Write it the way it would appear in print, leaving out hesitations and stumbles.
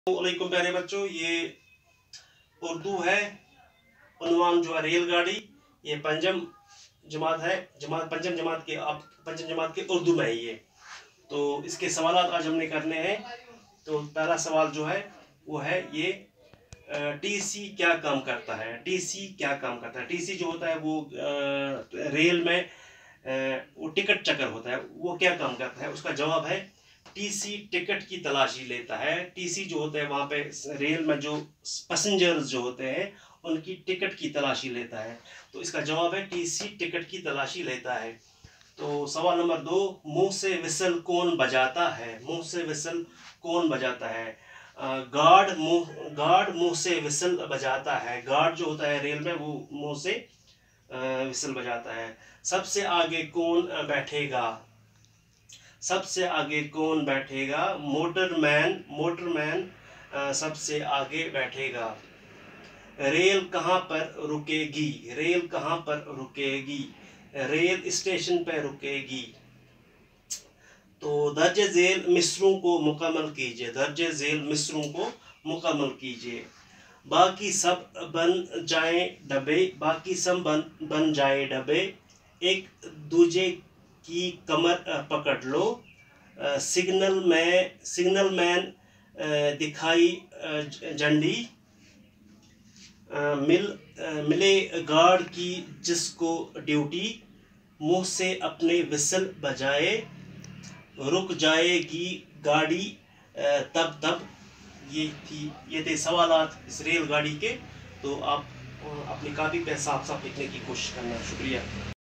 वालेकुम प्यारे बच्चों, ये उर्दू है। उन्वान जो है रेलगाड़ी, ये पंचम जमात है। पंचम जमात के पंचम जमात के उर्दू में है ये। तो इसके सवाल आज हमने करने हैं। तो पहला सवाल जो है वो है ये, टीसी क्या काम करता है। टीसी क्या काम करता है। टीसी जो होता है वो रेल में वो टिकट चक्कर होता है, वो क्या काम करता है। उसका जवाब है टीसी टिकट की तलाशी लेता है। टीसी जो होता है वहाँ पे रेल में जो पैसेंजर्स जो होते हैं उनकी टिकट की तलाशी लेता है। तो इसका जवाब है टीसी टिकट की तलाशी लेता है। तो सवाल नंबर 2, मुंह से विसल कौन बजाता है। मुंह से विसल कौन बजाता है। गार्ड मुंह से विसल बजाता है। गार्ड जो होता है रेल में वो मुंह से विसल बजाता है। सबसे आगे कौन बैठेगा। सबसे आगे कौन बैठेगा। मोटरमैन सबसे आगे बैठेगा। रेल कहाँ पर रुकेगी। रेल कहाँ पर रुकेगी। रेल स्टेशन पर रुकेगी। तो दर्जे झेल मिसरों को मुकम्मल कीजिए। दर्जे झेल मिसरों को मुकम्मल कीजिए। बाकी सब बन जाए डब्बे। बाकी सब बन जाए डब्बे। एक दूजे की कमर पकड़ लो। सिग्नल मैन दिखाई झंडी। मिले गार्ड की जिसको ड्यूटी। मुंह से अपने विसल बजाए। रुक जाएगी गाड़ी तब। ये थे सवालात इस रेलगाड़ी के। तो आप अपनी कॉपी पे साफ साफ लिखने की कोशिश करना। शुक्रिया।